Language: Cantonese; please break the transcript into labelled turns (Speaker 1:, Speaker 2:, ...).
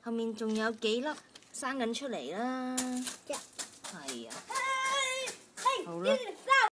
Speaker 1: 後面仲有幾粒生緊出嚟啦。係啊。好啦。